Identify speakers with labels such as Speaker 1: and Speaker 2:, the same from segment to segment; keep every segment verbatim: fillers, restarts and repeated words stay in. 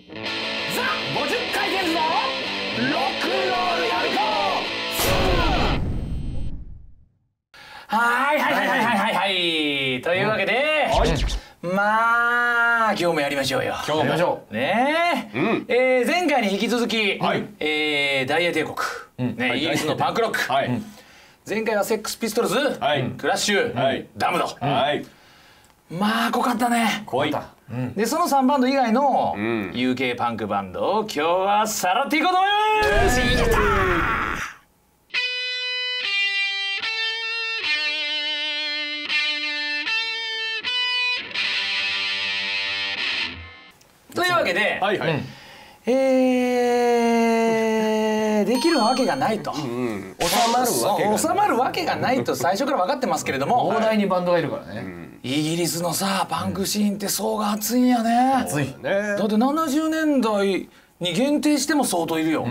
Speaker 1: ザ・ごじゅっかい転のロックンロールやるか。はいはいはいはいはいはいはい。というわけで、まあ今日もやりましょうよ。
Speaker 2: 今日もやりましょ
Speaker 1: う。ねえ、うん、えー、前回に引き続き、はい、えー、大英帝国、うん、ね、はい、イギリスのパンクロック。はい、前回はセックスピストルズ、はい、クラッシュ、はい、ダムド。はい。まあ濃かったね。濃い。うん、でそのさんバンド以外の ユーケー パンクバンドを今日はさらっていこうと思います。いけたというわけで、はいはい、えー、できるわけがないと、うん、収まるわけがない収まるわけがないと最初から分かってますけれども、
Speaker 2: 膨大にバンドがいるからね、うん、
Speaker 1: イギリスのさパンクシーンって層が厚いんやね。
Speaker 2: 厚い
Speaker 1: だってななじゅうねんだいに限定しても相当いるよ、うん、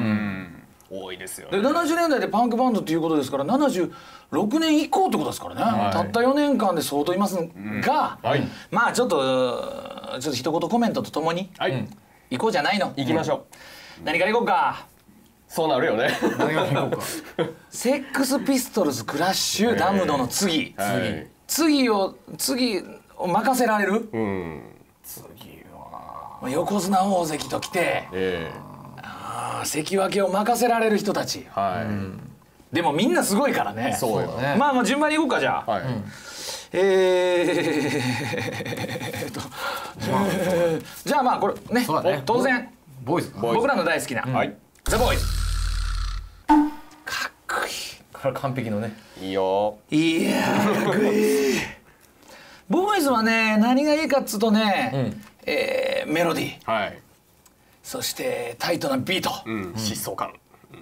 Speaker 2: 多いですよね。
Speaker 1: でななじゅうねんだいでパンクバンドっていうことですからななじゅうろくねん以降ってことですからね、はい、たったよねんかんで相当いますが、うんはい、まあちょっとちょっと一言コメントとともに、はい、行こうじゃないの。
Speaker 2: 行きましょ
Speaker 1: う、うん、何から行こうか。
Speaker 2: そうなるよね
Speaker 1: 何から行こうかセックスピストルズクラッシュダムドの次、はい、次を次を任せられる、うん、次は横綱大関ときて、えー、あ関脇を任せられる人たち、はい、うん、でもみんなすごいからね。
Speaker 2: そうよね。
Speaker 1: まあまあ順番に行こうかじゃあ、はい、うん、えーとじゃあまあこれ ね, ね当然
Speaker 2: ボーイズ
Speaker 1: 僕らの大好きな、うん、ザ・ボーイズかっこいい。
Speaker 2: これ完璧のね。
Speaker 1: いいよ。いやーかっこいいボーイズはね何がいいかっつうとね、うん、えー、メロディー、はい、そしてタイトなビート、うん、疾走感、うん、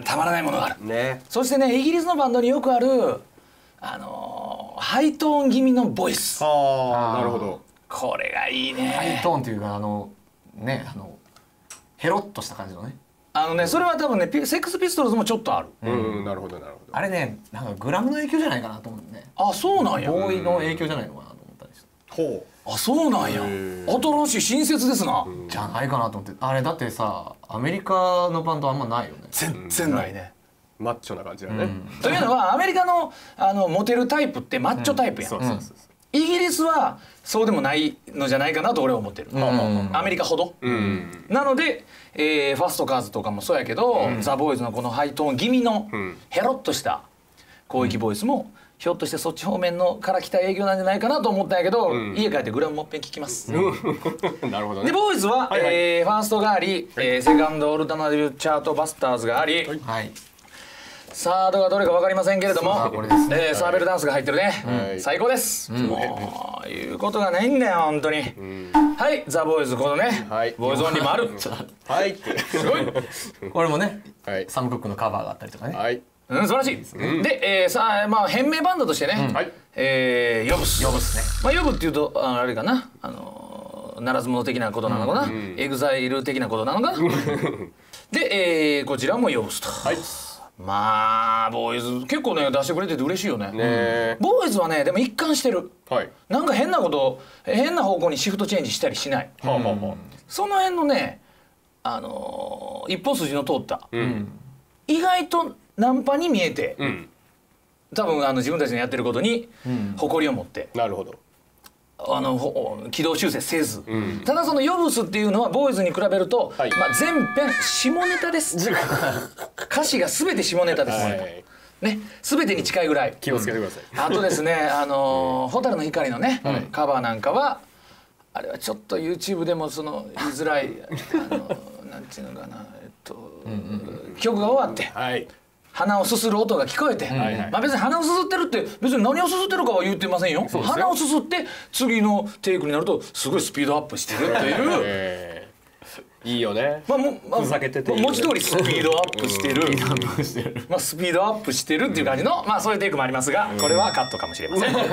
Speaker 1: たまらないものがある、ね、そしてねイギリスのバンドによくあるあのー、ハイトーン気味のボイス。
Speaker 2: ああなるほど。
Speaker 1: これがいいね。
Speaker 2: ハイトーンっていうかあのねあのヘロッとした感じのね。
Speaker 1: あのねそれは多分ねセックスピストルズもちょっとある。
Speaker 2: うん、うん、なるほどなるほど。あれねなんかグラムの影響じゃないかなと思うね。
Speaker 1: あそうなんや。
Speaker 2: ボーイの影響じゃないのかなと思ったりして。
Speaker 1: ほう。あそうなんや。新しい新説ですな。
Speaker 2: じゃないかなと思って。あれだってさアメリカのバンドあんまないよね。
Speaker 1: 全然ないね。
Speaker 2: マッチョな感じだね。
Speaker 1: というのはアメリカのあのモテるタイプってマッチョタイプやん。イギリスはそうでもないのじゃないかなと俺は思ってる。アメリカほど。なので、えー、ファストカーズとかもそうやけど、うん、ザ・ボーイズのこのハイトーン気味のヘロッとした広域ボイスも、うん、ひょっとしてそっち方面のから来た営業なんじゃないかなと思ったんやけど、うん、家帰ってグラムもっぺん聞きます。なるほどね。でボーイズは、はいはい、えー、ファーストがあり、はい、えー、セカンドオルタナティブチャートバスターズがあり、はい、サードがどれか分かりませんけれども、えー、サーベルダンスが入ってるね、はい、最高です、うん、もう言うことがないんだよ本当に、うん、はいザ・ボーイズこのね、はい、ボーイズオンリーもあるはいすごいこれもね、はい、サム・クックのカバーがあったりとかね、はい、うん、素晴らしいですね。で、えー、さあまあ変名バンドとしてね、うん、えー、ヨブスヨブスね、まあヨブっていうとああれかな、あのならず者的なことなのかな、うん、エグザイル的なことなのかなで、えー、こちらもヨブスと、はい、まあボーイズ結構ね出してくれてて嬉しいよね。ねボーイズはねでも一貫してる、はい、なんか変なこと変な方向にシフトチェンジしたりしない、うん、その辺のね、あのー、一本筋の通った、うん、意外とナンパに見えて、うん、多分あの自分たちのやってることに誇りを持って、うん、なるほどあの軌道修正せず、うん、ただそのヨブスっていうのはボーイズに比べると、はい、まあ全編下ネタです歌詞が全て下ネタです、はい、ね、全てに近いぐらい気をつけてください、うん、あとですねあのー、蛍の光のね、はい、カバーなんかはあれはちょっと ユーチューブ でもその言いづらいあのなんていうのかな、えっと、うんうん、曲が終わって、はい、鼻をすする音が聞こえて、まあ別に鼻をすすってるって別に何をすすってるかは言ってませんよ。鼻をすすって次のテイクになるとすごいスピードアップしてるっていう、えー、いいよね。まあも、まあ、ふざけてていいよね、文字通りスピードアップしてる、まあスピードアップしてるっていう感じの、まあそういうテイクもありますが、これはカットかもしれません。はい、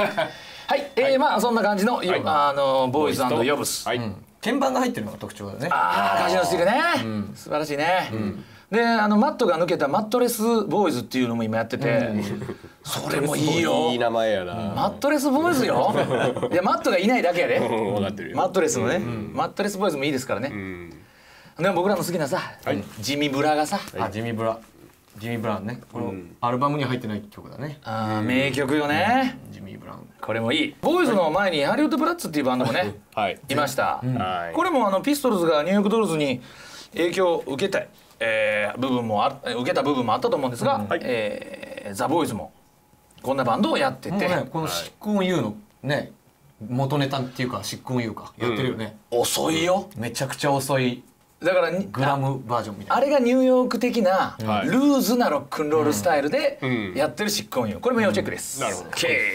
Speaker 1: えー、まあそんな感じの、はい、あのボーイズ&ヨブス、はい、うん、鍵盤が入ってるのが特徴だね。ああ、カジノスティックね、うん、素晴らしいね。うん、であのマットが抜けたマットレスボーイズっていうのも今やってて、うん、それもいいよ。いい名前やな。マットレスボーイズよ。いやマットがいないだけやで。分かってるよ。マットレスのね、うん、マットレスボーイズもいいですからね。うん、 でも僕らの好きなさ、ジミブラがさ、
Speaker 2: あジミブラジミー・ブラウンね、このアルバムに入ってない曲だね。
Speaker 1: ああ名曲よね、
Speaker 2: ジミー・ブラウン。
Speaker 1: これもいい。ボーイズの前にハリウッドブラッツっていうバンドもねいました。これもあのピストルズがニューヨークドルズに影響を受けたえ部分もあ受けた部分もあったと思うんですが、えザ・ボーイズもこんなバンドをやってて、
Speaker 2: このシックオンユーのね元ネタっていうかシックオンユーかやってるよね。
Speaker 1: 遅いよ、
Speaker 2: めちゃくちゃ遅い。だからグラムバージョンみたいな。
Speaker 1: あれがニューヨーク的なルーズなロックンロールスタイルでやってるシックオンユー、これも要チェックです。
Speaker 3: なるほど。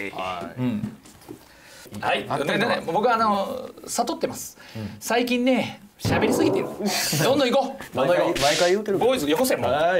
Speaker 1: はい。でね、僕はあの悟ってます。最近ね喋りすぎてる。どんどん行こう。どんどん行こう。
Speaker 3: 毎回言うてる。
Speaker 1: ボーイズよこせもう。
Speaker 3: はい。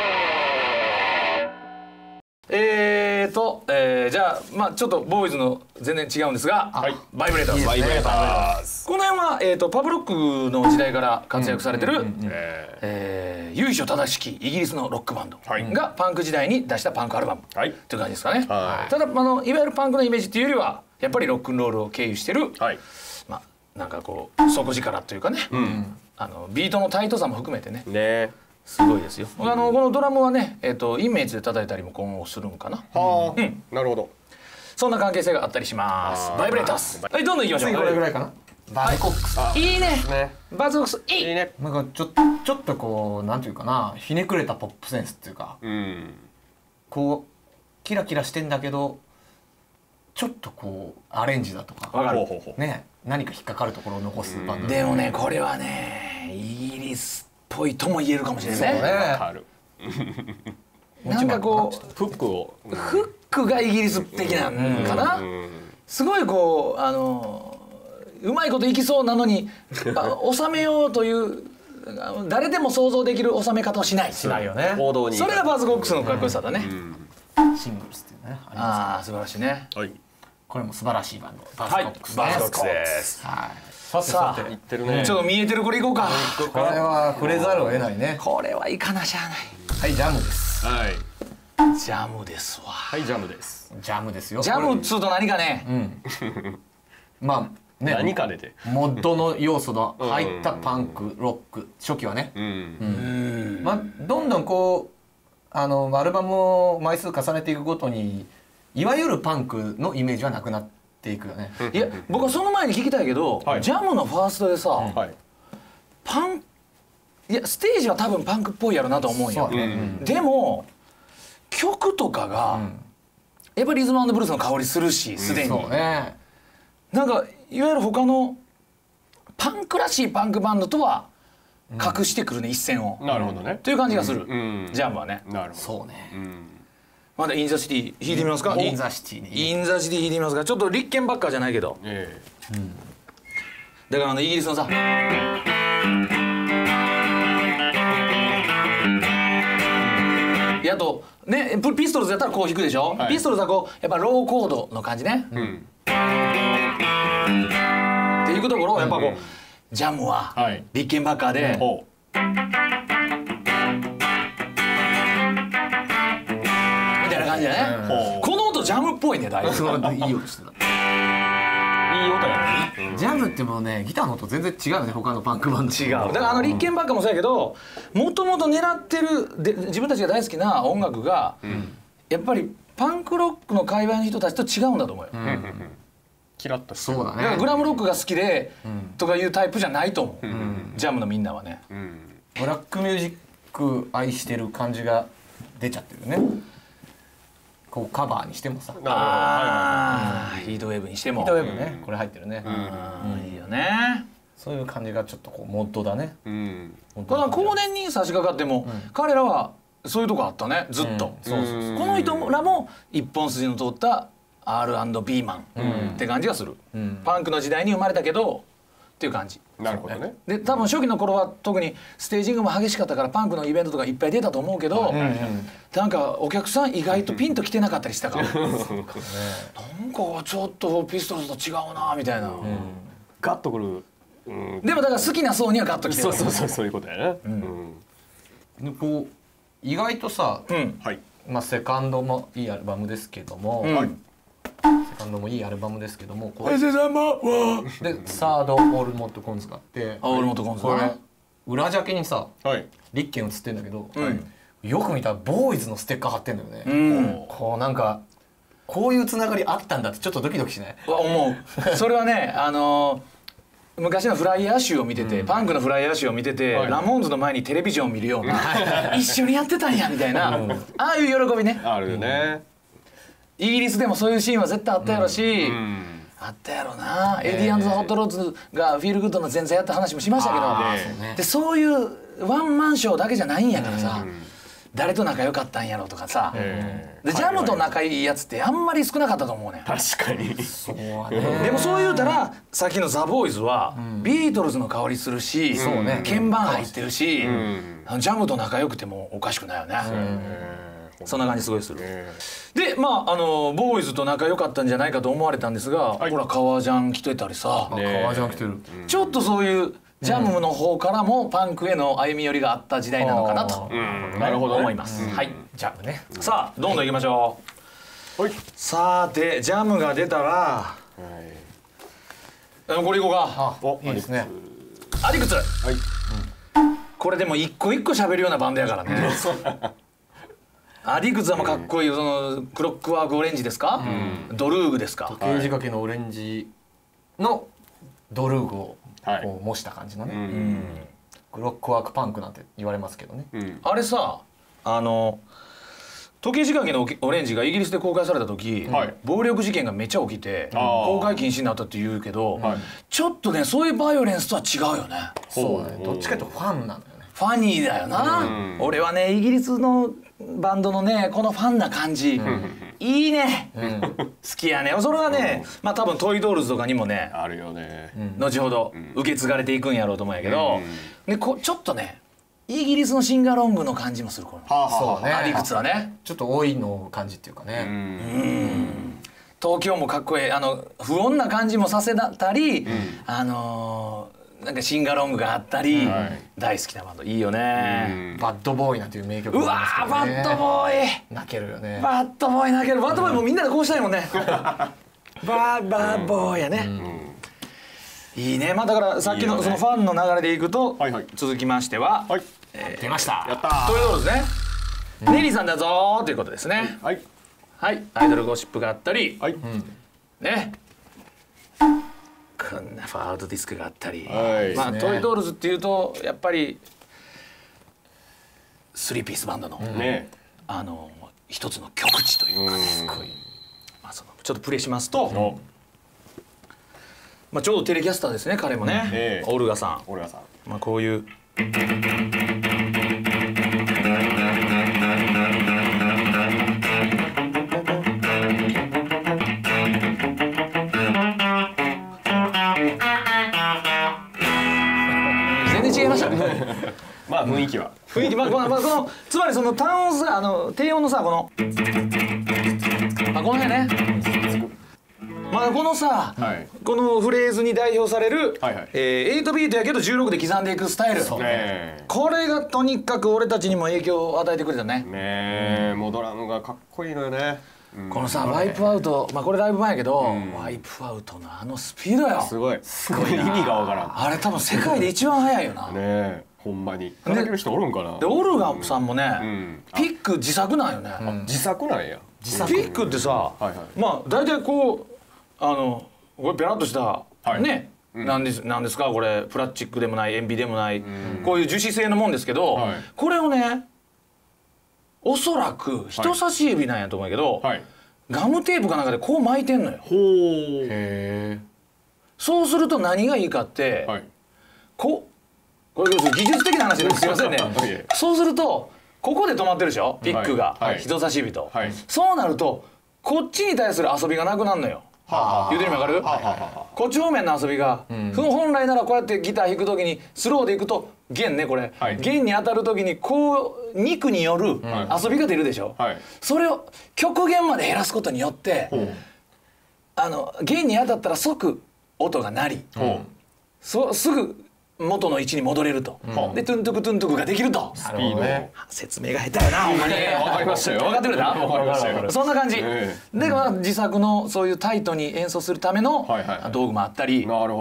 Speaker 1: えーと、えー、じゃあまあちょっとボーイズの全然違うんですが、はい、バイブレーターズ。
Speaker 3: バイブレーターズ。
Speaker 1: この辺はえーとパブロックの時代から活躍されてるえ由緒正しきイギリスのロックバンドがパンク時代に出したパンクアルバムという感じですかね。ただあのいわゆるパンクのイメージっていうよりはやっぱりロックンロールを経由してる、はい、まあなんかこう底力というかね、うん、あのビートのタイトさも含めてね。ねすごいですよ。あのこのドラムはね、えっとイメージで叩いたりも今後するんかな。
Speaker 3: はあ、うん、なるほど。
Speaker 1: そんな関係性があったりします。バイブレーターズ。はい、どんどん行きましょう。
Speaker 2: 次これぐらいかな。バズコックス。
Speaker 1: いいね。バズコックスいい。
Speaker 3: いいね。
Speaker 2: なんかちょちょっとこうなんていうかな、ひねくれたポップセンスっていうか、うん、こうキラキラしてんだけど、ちょっとこうアレンジだとか、
Speaker 1: わかる
Speaker 2: ね、何か引っかかるところを残すバンド。
Speaker 1: でもね、これはね、イギリスっぽいとも言えるかもしれないね。
Speaker 3: わかる。
Speaker 1: なんかこう
Speaker 3: フックを
Speaker 1: フックがイギリス的なんかな。すごいこうあのうまいこといきそうなのに収めようという誰でも想像できる収め方をしない。
Speaker 2: しないよね。
Speaker 3: 王道に。
Speaker 1: それがバズコックスのかっこよさだね。
Speaker 2: シングルスっていうね。
Speaker 1: ああ素晴らしいね。
Speaker 3: はい。
Speaker 2: これも素晴らしいバンド。
Speaker 1: バズコックス。バズコックスです。はい。さあ
Speaker 3: 言ってるね。
Speaker 1: ちょっと見えてるこれいこうか。
Speaker 2: これは触れざるを得ないね。
Speaker 1: これはいかなしゃあない。
Speaker 2: はいジャムです。
Speaker 3: はい。
Speaker 1: ジャムですわ。
Speaker 3: はいジャムです。
Speaker 2: ジャムですよ。
Speaker 1: ジャムっつうと何かね。
Speaker 2: うん。まあね。
Speaker 3: 何か出て。
Speaker 2: モッドの要素の入ったパンクロック初期はね。うん。まあどんどんこうあのアルバムを枚数重ねていくごとにいわゆるパンクのイメージはなくなっていくよね。
Speaker 1: いや僕はその前に聞きたいけど、ジャムのファーストでさ、パンいやステージは多分パンクっぽいやろなと思うんよ。でも曲とかがやっぱりリズム&ブルースの香りするし、すでになんかいわゆる他のパンクらしいパンクバンドとは隠してくるね、一線を。
Speaker 3: なるほどね。
Speaker 1: という感じがする。ジャムはね。
Speaker 3: なるほど。
Speaker 2: そうね。
Speaker 1: まだインザシティ弾いてみますか。
Speaker 2: インザシティね。
Speaker 1: インザシティ弾いてみますか。ちょっと立憲ばっかじゃないけど。だからあのイギリスのさ。あとねピストルズやったらこう弾くでしょ。ピストルズはこうやっぱローコードの感じね。っていうところをやっぱこうジャムは立憲ばっかで。みたいな感じだね。この音ジャムっぽいねだいぶ。
Speaker 2: いい音してた。
Speaker 3: いい音やね。
Speaker 2: ジャムってもうねギターの音全然違うよね、他のパンクバンド。
Speaker 1: 違う。だからあの立憲ばっかもそうやけど、もともと狙ってるで自分たちが大好きな音楽がやっぱりパンクロックの界隈の人たちと違うんだと思うよ。
Speaker 3: キラッとして。
Speaker 2: そうだね。
Speaker 1: だからグラムロックが好きでとかいうタイプじゃないと思う。ジャムのみんなはね。
Speaker 2: ブラックミュージック愛してる感じが出ちゃってるね。こうカバーにしてもさ。
Speaker 1: ああ、ヒートウェーブにしても。
Speaker 2: ヒートウェーブね、これ入ってるね。
Speaker 1: いいよね。
Speaker 2: そういう感じがちょっとこうモッドだね。
Speaker 1: この後年に差し掛かっても彼らはそういうとこあったね、ずっと。この人らも一本筋の通った アールアンドビー マンって感じがする。パンクの時代に生まれたけどっていう感じ。
Speaker 3: なるほどね。
Speaker 1: で多分初期の頃は特にステージングも激しかったからパンクのイベントとかいっぱい出たと思うけど、なんかお客さん意外とピンと来てなかったりしたから、なんかちょっとピストルズと違うなみたいな。
Speaker 3: ガッとくる。
Speaker 1: でもだから好きな層にはガッと来てる。
Speaker 3: そうそうそうそういうことやね。
Speaker 2: でこう意外とさ、
Speaker 3: はい
Speaker 2: まあセカンドもいいアルバムですけども。セカンドもいいアルバムですけども、これでサードオールモットコンズがあって、
Speaker 1: オールモットコンズ
Speaker 2: これ裏ジャケにさ
Speaker 3: はい
Speaker 2: 立憲写ってんだけど、
Speaker 1: うん
Speaker 2: よく見たらボーイズのステッカー貼ってんだよね、
Speaker 1: うん
Speaker 2: こうなんかこういうつながりあったんだってちょっとドキドキしない？
Speaker 1: わ思うそれはねあのー昔のフライヤー集を見てて、パンクのフライヤー集を見てて、
Speaker 3: はい
Speaker 1: ラモーンズの前にテレビジョンを見るような一緒にやってたんやみたいな、ああいう喜びね。
Speaker 3: あるよね
Speaker 1: イギリスでもそういうシーンは絶対あったやろし、
Speaker 3: うん
Speaker 1: あったやろな、エディ・アンド・ザ・ホット・ロッズがフィール・グッドの前座やった話もしましたけど、
Speaker 3: あー
Speaker 2: そうね
Speaker 1: でそういうワンマンショーだけじゃないんやからさ、誰と仲良かったんやろとかさ、
Speaker 3: え
Speaker 1: でジャムと仲いいやつってあんまり少なかったと思うねん。
Speaker 3: 確かに
Speaker 2: そうね
Speaker 1: でもそう言うたらさっきのザ・ボーイズはビートルズの香りするし、
Speaker 2: そうね
Speaker 1: 鍵盤入ってるし、
Speaker 3: ん
Speaker 1: あのジャムと仲良くてもおかしくないよね、そんな感じすごいする。
Speaker 3: え
Speaker 1: でまああのボーイズと仲良かったんじゃないかと思われたんですが、
Speaker 3: はい
Speaker 1: ほら革ジャン着てたりさ、
Speaker 3: ね
Speaker 2: 革ジャン着てる、
Speaker 1: ちょっとそういうジャムの方からもパンクへの歩み寄りがあった時代なのかなと、
Speaker 3: うんなるほどね
Speaker 1: 思います、はいじゃあ
Speaker 2: ね
Speaker 1: さあどんどん行きましょう。
Speaker 3: はい
Speaker 1: さてジャムが出たら
Speaker 3: はい
Speaker 1: あのこれいこうか。
Speaker 2: あ
Speaker 3: お
Speaker 2: いいですね
Speaker 1: アディクツ
Speaker 3: はい
Speaker 1: これでも一個一個喋るようなバンドやからねアディクツはもうかっこいい、そのクロックワークオレンジですか、ドルーグですか、
Speaker 2: 時計仕掛けのオレンジのドルーグを
Speaker 3: はい
Speaker 2: こう模した感じのね、
Speaker 3: うん
Speaker 2: クロックワークパンクなんて言われますけどね、
Speaker 3: うん
Speaker 1: あれさあの時計仕掛けのオレンジがイギリスで公開された時、
Speaker 3: はい
Speaker 1: 暴力事件がめっちゃ起きて
Speaker 3: あー
Speaker 1: 公開禁止になったって言うけど、
Speaker 3: はい
Speaker 1: ちょっとねそういうバイオレンスとは違うよね。
Speaker 2: そうだね
Speaker 3: ほう
Speaker 2: どっちかというとファンなのよね
Speaker 1: ファニーだよな、
Speaker 3: うん
Speaker 1: 俺はねイギリスのバンドのねこのファンな感じ、いいね、好きやね。それはね、まあ多分トイドールズとかにもね、
Speaker 3: あるよね
Speaker 1: 後ほど受け継がれていくんやろうと思うんやけど、
Speaker 3: うん
Speaker 1: でこちょっとねイギリスのシンガロングの感じもするこの
Speaker 3: はあはあ
Speaker 2: そうね
Speaker 1: アディクツはね。
Speaker 2: ちょっと多いの感じっていうか
Speaker 3: う
Speaker 2: ね、
Speaker 3: ん
Speaker 1: 東京もかっこいい、あの不穏な感じもさせたり、あのーなんかシンガロングがあったり、
Speaker 3: はい
Speaker 1: 大好きなバンドいいよね。
Speaker 2: バッドボーイなんていう名曲
Speaker 1: うわーバッドボーイ
Speaker 2: 泣けるよね
Speaker 1: バッドボーイ泣ける。バッドボーイもみんなでこうしたいもんねバーバーボーイやね、いいね。まあだからさっきの
Speaker 3: いいよね
Speaker 1: そのファンの流れでいくと、
Speaker 3: はいはい
Speaker 1: 続きましては、
Speaker 3: はい
Speaker 2: 出ました
Speaker 3: やった
Speaker 1: トイ
Speaker 3: ー
Speaker 1: ドールズね、ネリーさんだぞーということですね。
Speaker 3: はい
Speaker 1: はい、アイドルゴシップがあったり、
Speaker 3: はい
Speaker 1: ねこんなファードディスクがあったり、
Speaker 3: はい
Speaker 1: まあ、
Speaker 2: ね
Speaker 1: トイドールズっていうとやっぱりスリーピースバンドの、
Speaker 3: ね
Speaker 1: あの一つの極致というか、すごい、まあ、そのちょっとプレイしますと、
Speaker 3: お
Speaker 1: まあ、ちょうどテレキャスターですね彼もね、
Speaker 3: ええ
Speaker 1: オルガさ
Speaker 3: 俺はさ
Speaker 1: ん、まあ、こういう全然違いましたね
Speaker 3: まあ雰囲気は
Speaker 1: 雰囲気、まあまあまあ、このつまりその単音さ、あの低音のさこの、まあ、この辺ね、まあこのさ、
Speaker 3: はい
Speaker 1: このフレーズに代表される、
Speaker 3: はいはい
Speaker 1: えー、エイトビートやけどじゅうろくで刻んでいくスタイル、
Speaker 3: ね
Speaker 1: これがとにかく俺たちにも影響を与えてくれたね。
Speaker 3: えねえもうドラムがかっこいいのよねうん
Speaker 1: このさワイプアウト、まあこれライブ前やけど、ワイプアウトのあのスピードよ、
Speaker 3: すごいすごい意味がわからん
Speaker 1: あれ多分世界で一番速いよな。
Speaker 3: ねえほんまに叩ける人おるんかな
Speaker 1: でオルガさんもね、
Speaker 3: ん
Speaker 1: ピック自作なんよね、
Speaker 3: 自作なんや
Speaker 1: ピックってさ、
Speaker 3: はいはい
Speaker 1: まあ大体こうあのこれペラッとした、
Speaker 3: はい
Speaker 1: ね、なんですなんですかこれプラスチックでもない塩ビでもない、こういう樹脂製のもんですけど、
Speaker 3: はい
Speaker 1: これをねおそらく人差し指なんやと思うけど、
Speaker 3: はい
Speaker 1: ガムテープかなんかでこう巻いてんのよ。
Speaker 3: ほう
Speaker 2: へ
Speaker 1: そうすると何がいいかって、
Speaker 3: はい
Speaker 1: ここれ技術的な話ですいませんね
Speaker 3: いえ
Speaker 1: そうするとここで止まってるでしょピックが、
Speaker 3: はいはい
Speaker 1: 人差し指と、
Speaker 3: はい
Speaker 1: そうなるとこっちに対する遊びがなくなるのよ。
Speaker 3: は
Speaker 1: 言うてる意味わかる、
Speaker 3: ははは
Speaker 1: こっち方面の遊びが、本来ならこうやってギター弾く時にスローでいくと弦ねこれ、
Speaker 3: はい
Speaker 1: 弦に当たる時にこう肉による遊びが出るでしょ、
Speaker 3: はい
Speaker 1: それを極限まで減らすことによって、あの弦に当たったら即音が鳴り、
Speaker 3: ほ
Speaker 1: そすぐ元の位置に戻れると、でトゥントゥクトゥントゥクができると。
Speaker 3: スピード
Speaker 2: ね
Speaker 1: 説明が下手やなほんまに
Speaker 3: わかりましたよ
Speaker 1: 分かってくれた
Speaker 3: わかりましたよ
Speaker 1: そんな感じ、
Speaker 3: え
Speaker 1: で、まあ、自作のそういうタイトに演奏するための
Speaker 3: はいはいはい
Speaker 1: 道具もあったり、
Speaker 3: なるほど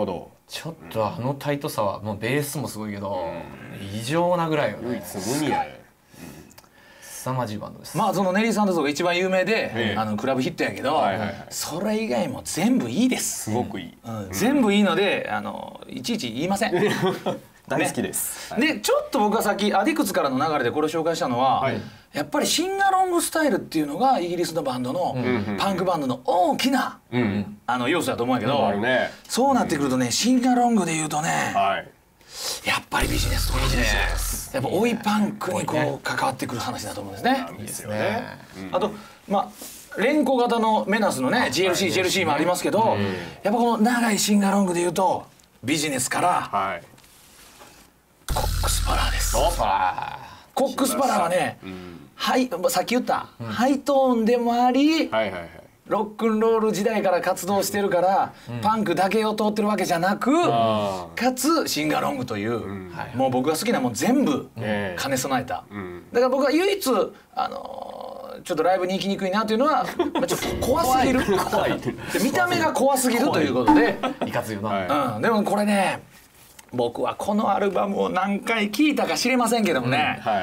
Speaker 2: ちょっとあのタイトさはもうベースもすごいけど異常なぐらいよね。
Speaker 3: 唯一無二やね。
Speaker 2: 凄まじいバンドです。
Speaker 1: まあそのネリー・サンダースが一番有名であのクラブヒットやけど、それ以外も全部いいです。
Speaker 3: すごくいい。
Speaker 1: 全部いいのであのいちいち言いません。
Speaker 3: 大好きです。
Speaker 1: でちょっと僕がさっきアディクツからの流れでこれを紹介したのは、やっぱりシンガロングスタイルっていうのがイギリスのバンドのパンクバンドの大きなあの要素だと思うんやけど、そうなってくるとねシンガロングで言うとね、やっぱりビジネスとビジネスやっぱ追いパンクにこう関わってくる話だと思うんですね。
Speaker 3: いいですよね。
Speaker 1: あとまあ連呼型のメナスのね ジーエルシー、ジーエルシー もありますけど、やっぱこの長いシンガロングで言うとビジネスからコックスパラーです。コックスパラーはね、はい、さっき言った、うん、ハイトーンでもあり、はいはいはい、ロックンロール時代から活動してるから、うん、パンクだけを通ってるわけじゃなく、うん、かつシンガロングという、うん、もう僕が好きなもん全部兼ね備えた、うん、だから僕は唯一あのー、ちょっとライブに行きにくいなというのは、まあ、ちょっと怖すぎる怖いで見た目が怖すぎるということで
Speaker 2: いかついよな、
Speaker 1: うん、でもこれね僕はこのアルバムを何回聴いたか知れませんけどもね、うんはい、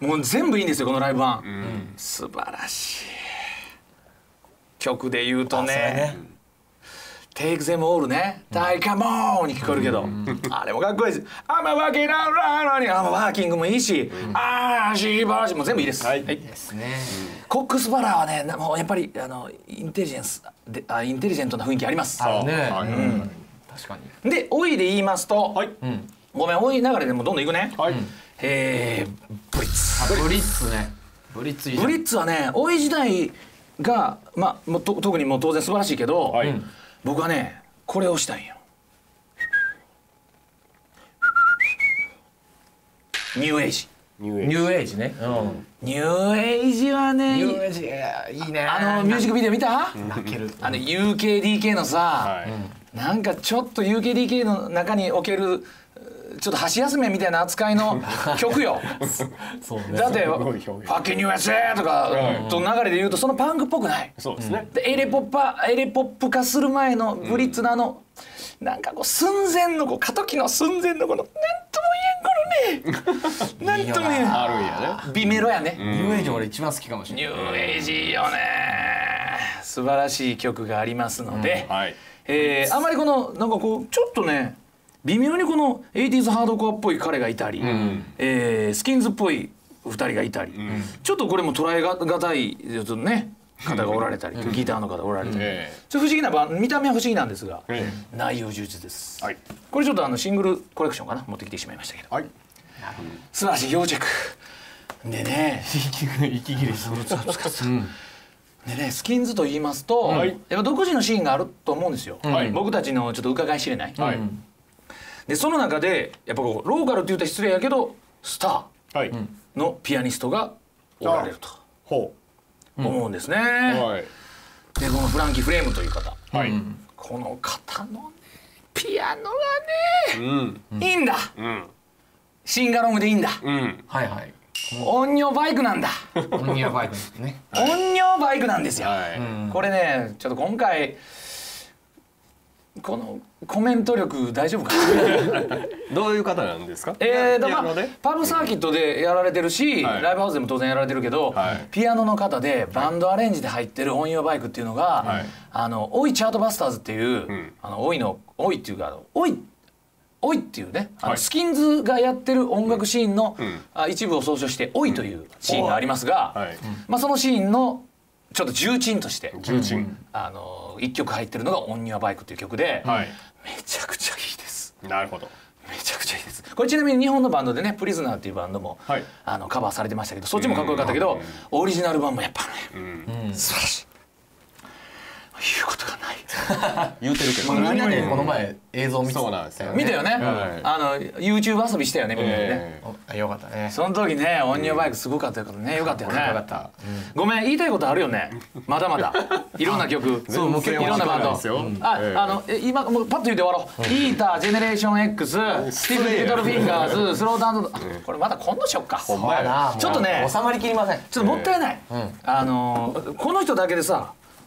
Speaker 1: もう全部いいんですよこのライブ版、うん、素晴らしい曲で言うとね「Take Them All」ね「Take Them All」に聞こえるけど、うん、あれもかっこいいです「I'm a working out」に「I'm a working」もいいし「ああしばらしい」も全部いいです。はい、はい、ですね。コックスパラーはねもうやっぱりあのインテリジェンスであインテリジェントな雰囲気あります。
Speaker 2: あるね。
Speaker 1: うん、確かに。で「おい」で言いますと、はい、うん、ごめん「おい」流れでもどんどんいくね。はい、えー、ブリッツ。
Speaker 2: ブリッツね。ブリッツいいじゃん。
Speaker 1: ブリッツはね「おい」時代がまあもうと特にもう当然素晴らしいけど、はい、僕はねこれをしたいんよ。ニューエイジ。
Speaker 2: ニューエイジね。
Speaker 1: ニューエイジはね。
Speaker 2: ニューエイジいいね。
Speaker 1: あのミュージックビデオ見た？
Speaker 2: 泣ける。
Speaker 1: あの ユーケーディーケー のさ、なんかちょっと ユーケーディーケー の中におけるちょっと箸休めみたいな扱いの曲よ。そうね。だって「ファッキンニューエスエー」とかと流れで言うとそのパンクっぽくない。そうですね。でエレポッパエレポップ化する前のブリッツのあのなんかこう寸前のこう過渡期の寸前のこのなんとも言えんこのねなんとも言えん
Speaker 3: あるんやね。
Speaker 1: ビメロやね。
Speaker 2: ニューエイジ俺一番好きかもしれない。
Speaker 1: ニューエイジよね。素晴らしい曲がありますので、えあまりこのなんかこうちょっとね微妙にこのエイティーズハードコアっぽい彼がいたり、うんえー、スキンズっぽいふたりがいたり、うん、ちょっとこれも捉えがたいちょっとね方がおられたり、うん、ギターの方がおられたり、えー、ちょっと不思議なバン見た目は不思議なんですが、えー、内容充実です、はい、これちょっとあのシングルコレクションかな持ってきてしまいましたけど、はい、素晴らしい要チェックでね
Speaker 2: 息切れする
Speaker 1: でね、スキンズと言いますと、はい、やっぱ独自のシーンがあると思うんですよ、はい、僕たちのちょっと伺い知れない、はい、でその中でやっぱこうローカルって言ったら失礼やけどスターのピアニストがおられると思うんですね、うんはい、でこのフランキー・フレームという方、はい、この方の、ね、ピアノがね、うん、いいんだ、うん、シンガロングでいいんだ、うん、はいはい音量バイクなんだ。
Speaker 2: 音量バイクですね。
Speaker 1: 音量バイクなんですよ。はい、これね、ちょっと今回このコメント力大丈夫かな。
Speaker 3: どういう方なんですか？
Speaker 1: ええー、だからパブサーキットでやられてるし、うん、ライブハウスでも当然やられてるけど、はい、ピアノの方でバンドアレンジで入ってる音量バイクっていうのが、はい、あのオイチャートバスターズっていう、うん、あのオイのオイっていうかオイオイっていうね、あのスキンズがやってる音楽シーンの、うん、一部を総称してオイというシーンがありますが、はい、まあそのシーンのちょっと重鎮として重鎮あのいっきょく入ってるのが「オンニュアバイク」っていう曲で、はい、めちゃくちゃいいです。
Speaker 3: なるほど。
Speaker 1: めちゃくちゃいいです。これちなみに日本のバンドでね「プリズナー」っていうバンドも、はい、あのカバーされてましたけどそっちもかっこよかったけど、うん、オリジナル版もやっぱね、うん、素晴らしい。言うことがない
Speaker 3: 言うてるけど、
Speaker 2: みんなでこの前映像見てたよね。
Speaker 1: 見たよね。あの YouTube 遊びしたよねみんなでね。
Speaker 2: よかったね。
Speaker 1: その時ねオンニュアバイクすごかったからねよかったよね。よかった。ごめん言いたいことあるよね。まだまだいろんな曲、そうもういろんなバンド。ああの今もうパッと言って終わろう。イーター、ジェネレーション X、スティーブ・リトルフィンガーズ、スローダウン。これまだ今度しよっか。
Speaker 2: ほんまやな。
Speaker 1: ちょっとね
Speaker 2: 収まりきりません。
Speaker 1: ちょっともったいない。あのこの人だけでさ。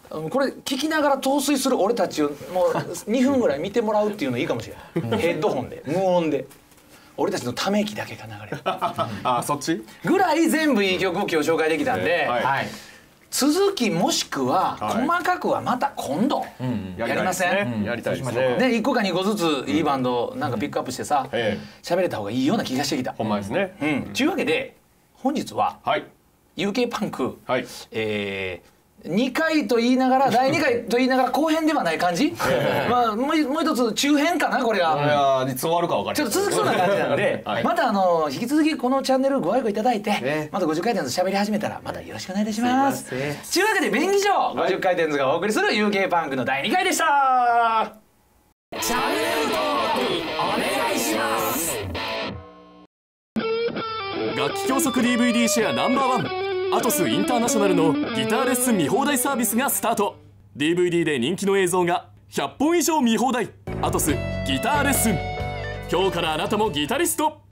Speaker 1: これ聞きながら陶酔する俺たちをもうにふんぐらい見てもらうっていうのいいかもしれないヘッドホンで無音で俺たちのため息だけが流れる
Speaker 3: あそっち
Speaker 1: ぐらい全部いい曲を今日紹介できたんで、
Speaker 3: はい
Speaker 2: はい、
Speaker 1: 続きもしくは細かくはまた今度やりません？
Speaker 3: やりたいですね。
Speaker 1: ねいっこかにこずついいバンドなんかピックアップしてさ喋れた方がいいような気がしてきた。
Speaker 3: ほんまですね。
Speaker 1: うん。というわけで本日は ユーケー パンク、
Speaker 3: はい、
Speaker 1: えーにかいと言いながらだいにかいと言いながら後編ではない感じ、まあ、もうもう一つ中編かなこれが。
Speaker 3: いやいつ終わるか分か
Speaker 1: ちょっと続きそうな感じなので、はい、またあの引き続きこのチャンネルご愛顧いただいて、ね、またごじゅっかい転ず喋り始めたらまたよろしくお願いいたします。というわけで便宜上ごじゅっかい転ずがお送りする ユーケー パンクのだいにかいでした。チャンネル登録お願いします。
Speaker 4: 楽器教則 ディーブイディー シェアナンバーワンアトスインターナショナルのギターレッスン見放題サービスがスタート。 ディーブイディー で人気の映像がひゃっぽん以上見放題。アトスギターレッスン、今日からあなたもギタリスト。